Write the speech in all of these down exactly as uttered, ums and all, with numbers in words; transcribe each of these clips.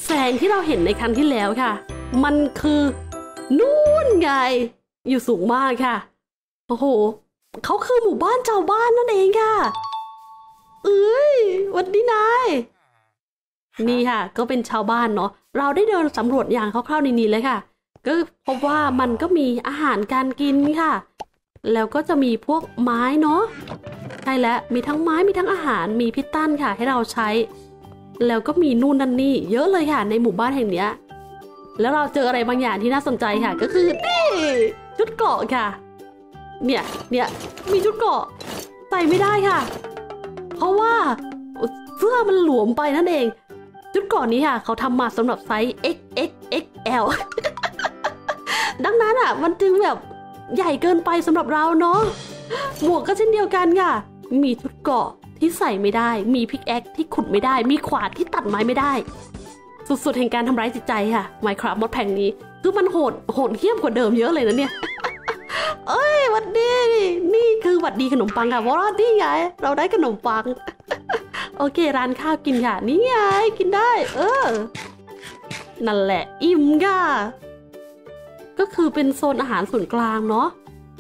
แสงที่เราเห็นในครั้งที่แล้วค่ะมันคือนู่นไงอยู่สูงมากค่ะโอ้โหเขาคือหมู่บ้านชาวบ้านนั่นเองค่ะเอ้ยวันนี้นายนี่ค่ะก็เป็นชาวบ้านเนาะเราได้เดินสำรวจอย่างคร่าวๆในนี้เลยค่ะก็พบว่ามันก็มีอาหารการกินค่ะแล้วก็จะมีพวกไม้เนาะใช่แล้วมีทั้งไม้มีทั้งอาหารมีพิตันค่ะให้เราใช้แล้วก็มีนู่นนั่นนี่เยอะเลยค่ะในหมู่บ้านแห่งเนี้ยแล้วเราเจออะไรบางอย่างที่น่าสนใจค่ะก็คือนี่ชุดเกราะค่ะเนี่ยเนี่ยมีชุดเกราะใส่ไม่ได้ค่ะเพราะว่าเสื้อมันหลวมไปนั่นเองชุดเกราะนี้ค่ะเขาทำมาสำหรับไซส์ เอ็กซ์ เอ็กซ์ เอ็กซ์ แอล ดังนั้นอ่ะมันจึงแบบใหญ่เกินไปสำหรับเราเนาะหมวกก็เช่นเดียวกันค่ะมีชุดเกราะที่ใส่ไม่ได้มีพิกแอคที่ขุดไม่ได้มีขวานที่ตัดไม้ไม่ได้สุดๆแห่งการทำร้ายจิตใจค่ะ Minecraft มดแผงนี้คือมันโหดโหดเหี้ยมกว่าเดิมเยอะเลยนะเนี่ย เอ้ยวัดดีนี่คือวัดดีขนมปังค่ะเพราะว่านี่ไงเราได้ขนมปัง โอเคร้านข้าวกินค่ะนี่ไงกินได้เออนั่นแหละอิ่มค่ะก็คือเป็นโซนอาหารส่วนกลางเนาะ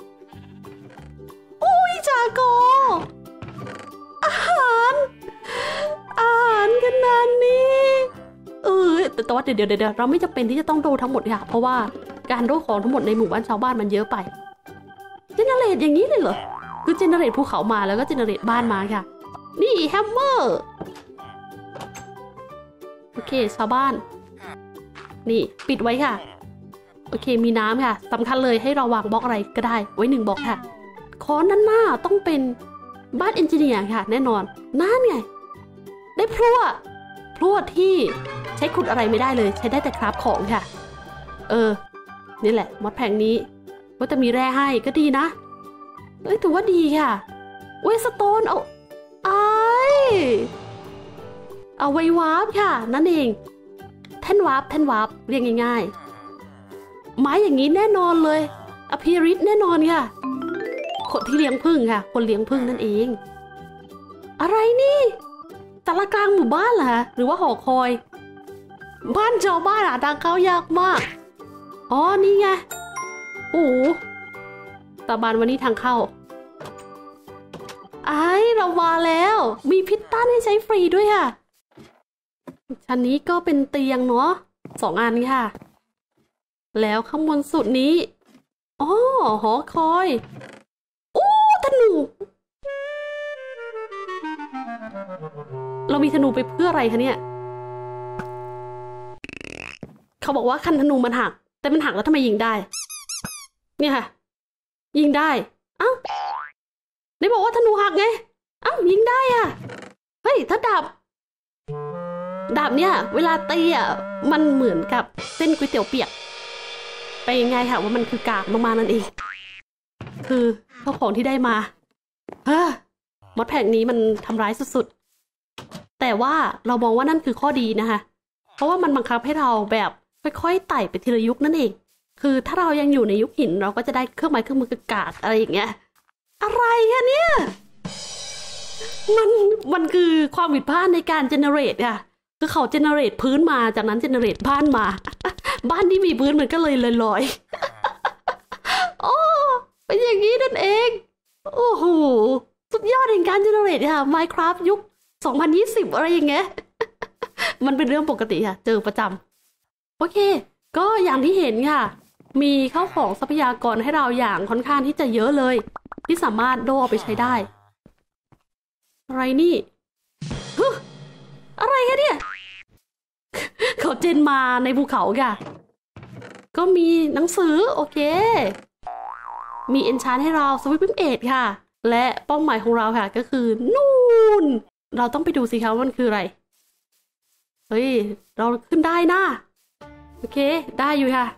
โอ้ยจาโกอาหารอาหารขนาดนี้เออแต่ว่าเดี๋ยวเดี๋ยวเราไม่จำเป็นที่จะต้องดูทั้งหมดค่ะเพราะว่าการดูของทั้งหมดในหมู่บ้านชาวบ้านมันเยอะไปเจเนเรตอย่างนี้เลยเหรอคือเจเนเรตภูเขามาแล้วก็เจเนเรตบ้านมาค่ะนี่แฮมเมอร์โอเคชาวบ้านนี่ปิดไว้ค่ะโอเคมีน้ำค่ะสำคัญเลยให้เราวางบล็อกอะไรก็ได้ไว้หนึ่งบล็อกค่ะคอนด้านหน้าต้องเป็นบ้านเอนจิเนียร์ค่ะแน่นอนนั่นไงได้พลั่วพลั่วที่ใช้ขุดอะไรไม่ได้เลยใช้ได้แต่คราฟของค่ะเออนี่แหละมดแผงนี้ว่าจะมีแร่ให้ก็ดีนะเอ้ยถือว่าดีค่ะเวสโตนเอาไอเอาไว้วาร์ปค่ะนั่นเองแท่นวาร์ปแท่นวาร์ปเรียกง่ายๆไม้อย่างนี้แน่นอนเลยอภิริตแน่นอนค่ะคนที่เลี้ยงผึ้งค่ะคนเลี้ยงผึ้งนั่นเองอะไรนี่ตลาดกลางหมู่บ้านเหรอหรือว่าหอคอยบ้านชาวบ้านหาทางเข้ายากมากอ๋อนี่ไงโอ้ตาบานวันนี้ทางเข้าไอ้เรามาแล้วมีพิตตันให้ใช้ฟรีด้วยค่ะชั้นนี้ก็เป็นเตียงเนาะสองอันค่ะแล้วข้างบนสุดนี้อ๋อหอคอยโอ้ธนูเรามีธนูไปเพื่ออะไรคะเนี่ยเขาบอกว่าคันธนูมันหักแต่มันหักแล้วทำไมยิงได้เนี่ยค่ะยิงได้เอ้าได้บอกว่าธนูหักไงเอ้ายิงได้อ่ะเฮ้ยถ้าดาบดาบเนี่ยเวลาตีอ่ะมันเหมือนกับเส้นก๋วยเตี๋ยวเปียกไปยังไงค่ะว่ามันคือกากมากๆนั่นเองคือเจ้าของที่ได้มาเฮ้อมดแผงนี้มันทำร้ายสุดๆแต่ว่าเรามองว่านั่นคือข้อดีนะคะเพราะว่ามันบังคับให้เราแบบค่อยๆไต่ไปทีละยุคนั่นเองคือถ้าเรายังอยู่ในยุคหินเราก็จะได้เครื่องไม้เครื่องมือกากอะไรอย่างเงี้ยอะไรคะเนี่ยมันมันคือความผิดพลาดในการเจเนเรตค่ะคือเขาเจเนเรตพื้นมาจากนั้นเจเนเรตบ้านมาบ้านที่มีพื้นมันก็เลยลอยๆโอ้เป็นอย่างนี้นั่นเองโอ้โหสุดยอดแห่งการเจเนเรตค่ะ Minecraft ยุคสองพันยี่สิบอะไรอย่างเงี้ยมันเป็นเรื่องปกติค่ะเจอประจำโอเคก็อย่างที่เห็นค่ะมีข้าวของทรัพยากรให้เราอย่างค่อนข้างที่จะเยอะเลยที่สามารถโดเอาไปใช้ได้อะไรนี่อะไรคะเนี่ยเขาเจนมาในภูเขาค่ะก็มีหนังสือโอเคมีเอนชานให้เราสวิปปิ้งเอทค่ะและเป้าหมายของเราค่ะก็คือนู่นเราต้องไปดูสิคะว่ามันคืออะไรเฮ้ยเราขึ้นได้นะโอเคได้อยู่ค่ะ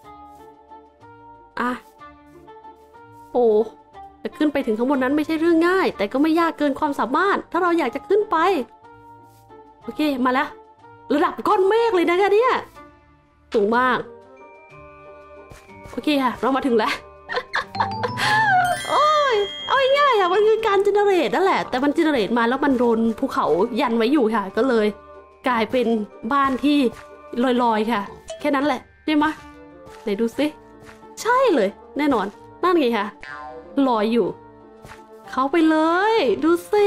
อ่ะโอ้จะขึ้นไปถึงข้างบนนั้นไม่ใช่เรื่องง่ายแต่ก็ไม่ยากเกินความสามารถถ้าเราอยากจะขึ้นไปโอเคมาแล้วระดับก้อนเมฆเลยนะคะเนี่ยสูงมากโอเคค่ะเรามาถึงแล้ว โอ้ยเอาง่ายๆค่ะมันคือการเจเนเรตนั่นแหละแต่มันเจเนเรตมาแล้วมันโดนภูเขายันไว้อยู่ค่ะก็เลยกลายเป็นบ้านที่ลอยๆค่ะแค่นั้นแหละใช่ไหมไหนดูสิใช่เลยแน่นอนนั่นไงค่ะลอยอยู่เข้าไปเลยดูสิ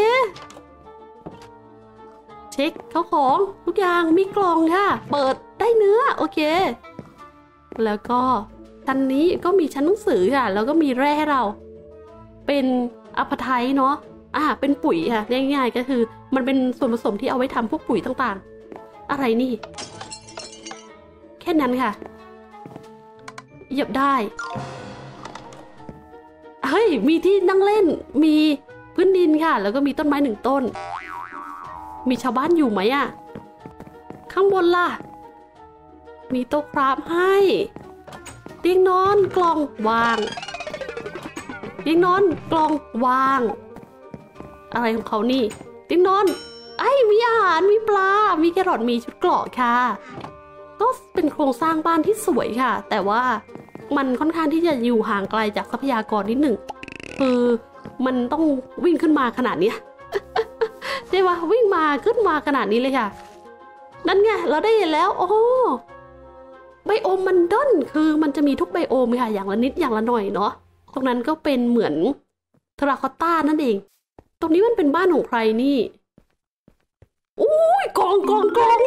เช็คเข้าของทุกอย่างมีกล่องค่ะเปิดได้เนื้อโอเคแล้วก็ชั้นนี้ก็มีชั้นหนังสือค่ะแล้วก็มีแร่ให้เราเป็นอะพาไทเนาะอ่าเป็นปุ๋ยค่ะง่ายๆก็คือมันเป็นส่วนผสมที่เอาไว้ทำพวกปุ๋ยต่างๆอะไรนี่แค่นั้นค่ะเหยียบได้เฮ้ยมีที่นั่งเล่นมีพื้นดินค่ะแล้วก็มีต้นไม้หนึ่งต้นมีชาวบ้านอยู่ไหมอะข้างบนล่ะมีโต๊ะคราฟให้เตียงนอนกล่องวางเตียงนอนกล่องวางอะไรของเขานี่เตียงนอนไอ้มีอาหารมีปลามีแครอทมีชุดเกราะค่ะก็เป็นโครงสร้างบ้านที่สวยค่ะแต่ว่ามันค่อนข้างที่จะอยู่ห่างไกลจากทรัพยากรนิดหนึ่งคือมันต้องวิ่งขึ้นมาขนาดนี้ใช่ไหมวิ่งมาขึ้นมาขนาดนี้เลยค่ะนั่นไงเราได้เห็นแล้วโอ้ไบโอมมันด้นคือมันจะมีทุกไบโอมค่ะอย่างละนิดอย่างละหน่อยเนาะตรงนั้นก็เป็นเหมือนเทราคอตต้านั่นเองตรงนี้มันเป็นบ้านของใครนี่อุ้ยกล่องกล่องกล่อง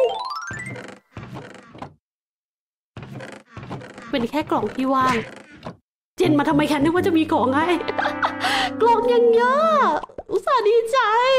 เป็นแค่กล่องที่ว่างเจนมาทำไมคะนึกว่าจะมีของให้กล่องยังเยอะอุตส่าห์ดีใจ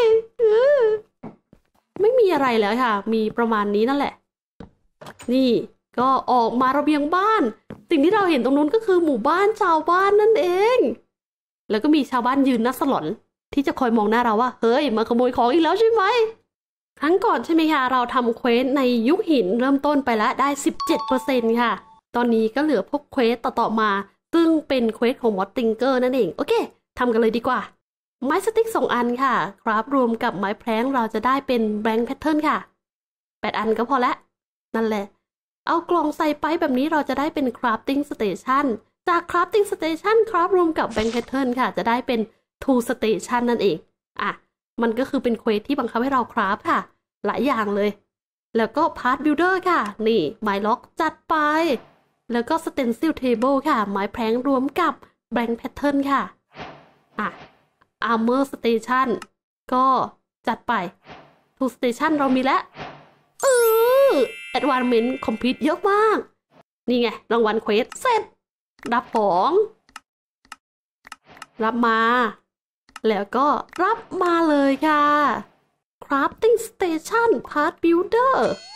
ไม่มีอะไรแล้วค่ะมีประมาณนี้นั่นแหละนี่ก็ออกมาระเบียงบ้านสิ่งที่เราเห็นตรงนู้นก็คือหมู่บ้านชาวบ้านนั่นเองแล้วก็มีชาวบ้านยืนน่าสลอนที่จะคอยมองหน้าเราว่าเฮ้ยมาขโมยของอีกแล้วใช่ไหมครั้งก่อนใช่ไหมคะเราทำเควสในยุคหินเริ่มต้นไปแล้วได้ สิบเจ็ดเปอร์เซ็นต์ ค่ะตอนนี้ก็เหลือพวกเควสต่อๆมาซึ่งเป็นเควสของมอดติงเกอร์นั่นเองโอเคทำกันเลยดีกว่าไม้สติ๊กสองอันค่ะครับรวมกับไม้แพร้งเราจะได้เป็นแบงค์แพทเทิร์นค่ะแปดอันก็พอละนั่นแหละเอากล่องใส่ไปแบบนี้เราจะได้เป็นคราฟติ้งสเตชันจากคราฟติ้งสเตชันครับรวมกับแบงค์แพทเทิร์นค่ะจะได้เป็นทูสเตชันนั่นเองอ่ะมันก็คือเป็นเควสที่บังคับให้เราคราฟค่ะหลายอย่างเลยแล้วก็พาร์ทบิลเดอร์ค่ะนี่ไม้ล็อกจัดไปแล้วก็สเตนซิลเทเบิลค่ะไม้แพร้งรวมกับแบงค์แพทเทิร์นค่ะอ่ะอาร์เมอร์สเตชันก็จัดไปทูสเตชันเรามีแล้วเออแอดวานเมนต์คอมพิวต์เยอะมากนี่ไงรางวัลเควสเสร็จรับของรับมาแล้วก็รับมาเลยค่ะ Crafting Station Part Builder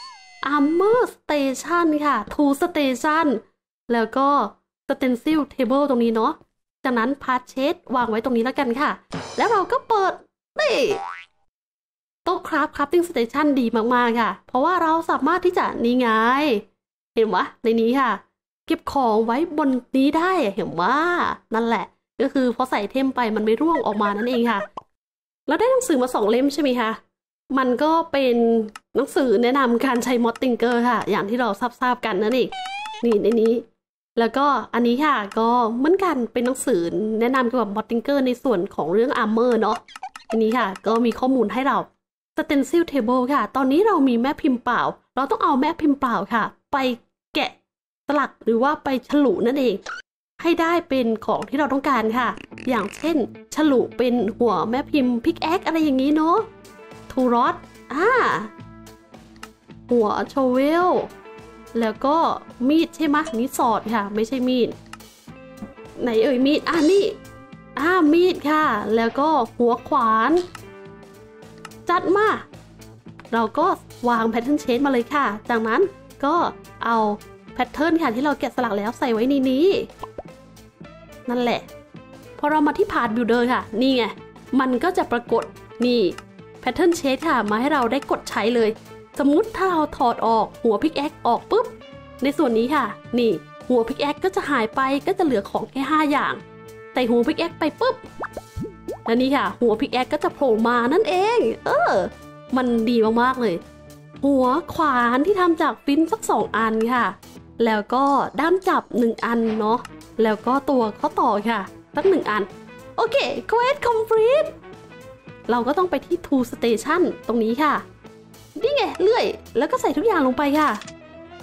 Armor Station ค่ะ Tool Station แล้วก็ Stencil Table ตรงนี้เนาะจากนั้น Part Shade วางไว้ตรงนี้แล้วกันค่ะแล้วเราก็เปิดนี่โต๊ะ Craft Crafting Station ดีมากๆค่ะเพราะว่าเราสามารถที่จะนี่ไงเห็นวะในนี้ค่ะเก็บของไว้บนนี้ได้เห็นว่านั่นแหละก็คือพอใส่เทมไปมันไม่ร่วงออกมานั่นเองค่ะแล้วได้หนังสือมาสองเล่มใช่ไหมคะมันก็เป็นหนังสือแนะนำการใช้มอดติงเกอร์ค่ะอย่างที่เราทราบๆกันนั่นเองนี่ในนี้แล้วก็อันนี้ค่ะก็เหมือนกันเป็นหนังสือแนะนำเกี่ยวกับมอดติงเกอร์ในส่วนของเรื่องอาร์เมอร์เนาะอันนี้ค่ะก็มีข้อมูลให้เราStencil Table ค่ะตอนนี้เรามีแม่พิมพ์เปล่าเราต้องเอาแม่พิมพ์เปล่าค่ะไปแกะสลักหรือว่าไปฉลุนั่นเองให้ได้เป็นของที่เราต้องการค่ะอย่างเช่นฉลุเป็นหัวแม่พิมพ์พิกแอคอะไรอย่างนี้เนาะทูรอสอ่าหัวโชเวลแล้วก็มีดใช่ไหมนี่สอดค่ะไม่ใช่มีดไหนเอ่ยมีดอ่านี่อ่ามีดค่ะแล้วก็หัวขวานจัดมาเราก็วางแพทเทิร์นเชดมาเลยค่ะจากนั้นก็เอาแพทเทิร์นค่ะที่เราแกะสลักแล้วใส่ไว้ในนี้นั่นแหละพอเรามาที่พาร์ทบิลเดอร์ค่ะนี่ไงมันก็จะปรากฏนี่แพทเทิร์นเชดค่ะมาให้เราได้กดใช้เลยสมมุติถ้าเราถอดออกหัวพิกแอคออกปุ๊บในส่วนนี้ค่ะนี่หัวพิกแอคก็จะหายไปก็จะเหลือของแค่ห้าอย่างแต่หัวพิกแอคไปปุ๊บแล้วนี่ค่ะหัวพิกแอคก็จะโผล่มานั่นเองเออมันดีมากๆเลยหัวขวานที่ทำจากฟินสักสองอันค่ะแล้วก็ด้ามจับหนึ่งอันเนาะแล้วก็ตัวข้อต่อค่ะสักหนึ่งอันโอเค Quest Complete เราก็ต้องไปที่ Tool Station ตรงนี้ค่ะนี่ไงเลื่อยแล้วก็ใส่ทุกอย่างลงไปค่ะ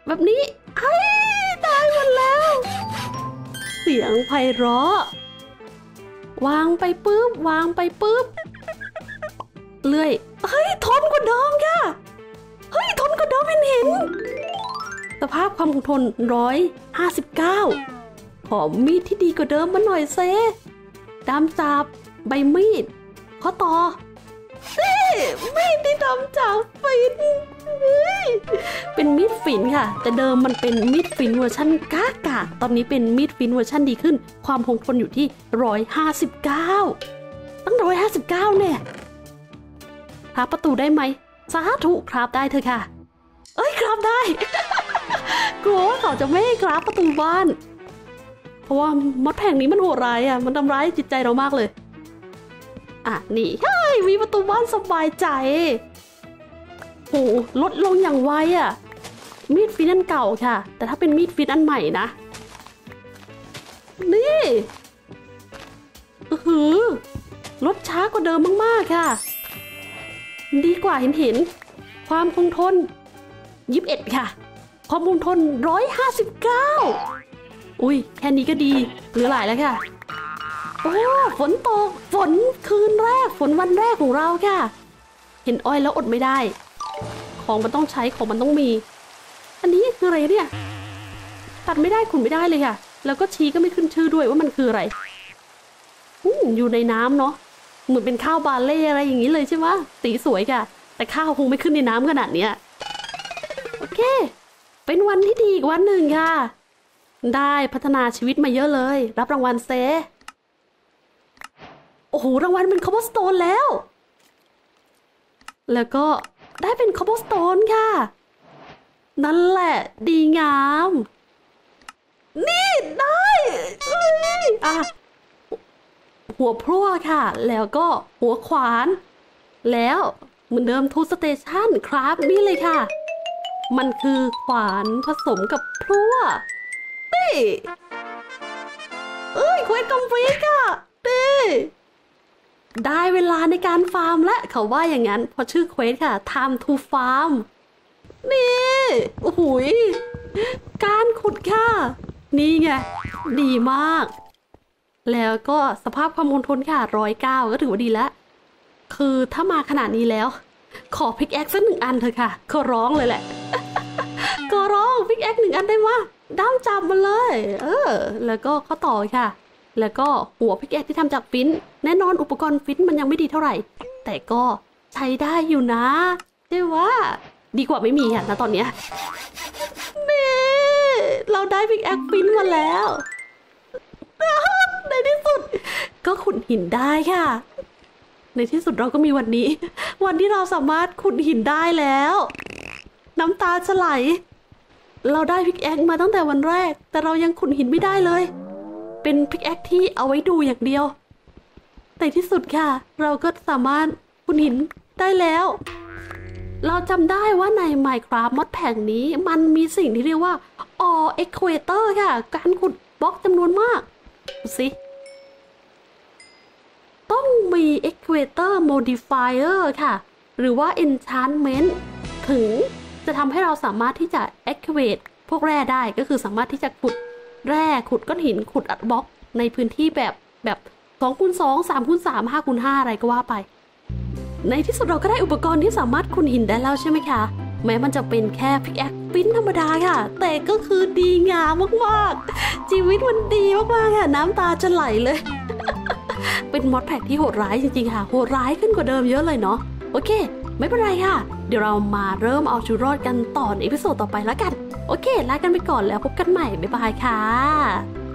แบบนี้ไอ้ได้หมดแล้ว เสียงไพเราะวางไปปุ๊บวางไปปุ๊บเลื่อยเฮ้ยทนกว่าเดิมค่ะเฮ้ยทนกว่าเดิมเห็นเห็นสภาพความคงทนร้อยห้าสิบเก้าขอมีดที่ดีกว่าเดิมมาหน่อยเซดามจับใบมีดข้อต่อนี่มีดที่ดามจับฝิ่นเป็นมีดฝิ่นค่ะแต่เดิมมันเป็นมีดฝิ่นเวอร์ชันก้ากากตอนนี้เป็นมีดฝิ่นเวอร์ชันดีขึ้นความคงทนอยู่ที่ร้อยห้าสิบเก้าตั้งร้อยห้าสิบเก้าเนี่ยหาประตูได้ไหมสาธุครับได้เถอะค่ะเอ้ยครับได้ กลัวว่าเขาจะไม่ให้ครับประตูบ้านเพราะว่ามดแผงนี้มันโหดร้ายอ่ะมันทำร้ายจิตใจเรามากเลยอ่ะนี่เฮ้ยมีประตูบ้านสบายใจโหลดลงอย่างไวอ่ะมีดฟินอันเก่าค่ะแต่ถ้าเป็นมีดฟินอันใหม่นะนี่อือลดช้ากว่าเดิมมากๆค่ะดีกว่าเห็นเห็นความคงทนยี่สิบเอ็ดค่ะความคงทนร้อยห้าสิบเก้าอุ้ยแค่นี้ก็ดีเหลือหลายแล้วค่ะโอ้ฝนตกฝนคืนแรกฝนวันแรกของเราค่ะเห็นอ้อยแล้วอดไม่ได้ของมันต้องใช้ของมันต้องมีอันนี้คืออะไรเนี่ยตัดไม่ได้ขุนไม่ได้เลยค่ะแล้วก็ชี้ก็ไม่ขึ้นชื่อด้วยว่ามันคืออะไรอยู่ในน้ำเนาะเหมือนเป็นข้าวบาเล่อะไรอย่างนี้เลยใช่ไหมสีสวยค่ะแต่ข้าวคงไม่ขึ้นในน้ำขนาดเนี้ยโอเคเป็นวันที่ดีอีกวันหนึ่งค่ะได้พัฒนาชีวิตมาเยอะเลยรับรางวัลเซโอ้โหรางวัลเป็นคอปเปอร์สโตนแล้วแล้วก็ได้เป็นคอปเปอร์สโตนค่ะนั่นแหละดีงามนี่ได้อ่ะหัวพลั่วค่ะแล้วก็หัวขวานแล้วเหมือนเดิมทูสเตชันครับนี่เลยค่ะมันคือขวานผสมกับพลั่วนี่เอ้ยเควสคอมพลีทค่ะนี่ได้เวลาในการฟาร์มและเขาว่าอย่างนั้นเพราะชื่อเควสค่ะ time to farm นี่โอ้โหการขุดค่ะนี่ไงดีมากแล้วก็สภาพความคงทนค่ะร้อยเก้าก็ถือว่าดีแล้วคือถ้ามาขนาดนี้แล้วขอพิกแอคสักหนึ่งอันเถอะค่ะขอร้องเลยแหละ ขอร้องพิกแอคหนึ่งอันได้ไหมด้ามจับมาเลยเออแล้วก็ข้อต่อค่ะแล้วก็หัวพิกแอคที่ทำจากฟินแน่นอนอุปกรณ์ฟินมันยังไม่ดีเท่าไหร่แต่ก็ใช้ได้อยู่นะใช่ว่าดีกว่าไม่มีค่ะณตอนเนี้ยนี่เราได้พิกแอคฟินมาแล้วในที่สุดก็ขุดหินได้ค่ะในที่สุดเราก็มีวันนี้วันที่เราสามารถขุดหินได้แล้วน้ำตาจะไหลเราได้พิกแอคมาตั้งแต่วันแรกแต่เรายังขุดหินไม่ได้เลยเป็นพิกแอคที่เอาไว้ดูอย่างเดียวในที่สุดค่ะเราก็สามารถขุดหินได้แล้วเราจำได้ว่าใน Minecraft มอดแผงนี้มันมีสิ่งที่เรียกว่า All Equator ค่ะการขุดบล็อกจำนวนมากดูสิต้องมี Equator Modifier ค่ะหรือว่า Enchantment ถึงจะทำให้เราสามารถที่จะ Activate พวกแร่ได้ก็คือสามารถที่จะขุดแร่ขุดก้อนหินขุดอัดบล็อกในพื้นที่แบบแบบสองคูณสอง สามคูณสาม ห้าคูณห้าอะไรก็ว่าไปในที่สุดเราก็ได้อุปกรณ์ที่สามารถขุดหินได้แล้วใช่ไหมคะแม้มันจะเป็นแค่พิกแอคฟินธรรมดาค่ะแต่ก็คือดีงามมากๆชีวิตมันดีมากๆค่ะน้ำตาจะไหลเลย เป็นมอดแพ็กที่โหดร้ายจริงๆค่ะโหดร้ายขึ้นกว่าเดิมเยอะเลยเนาะโอเคไม่เป็นไรค่ะเดี๋ยวเรามาเริ่มเอาชีวิตรอดกันต่อในอีพิโซดต่อไปแล้วกันโอเคลากันไปก่อนแล้วพบกันใหม่บ๊ายบายค่ะ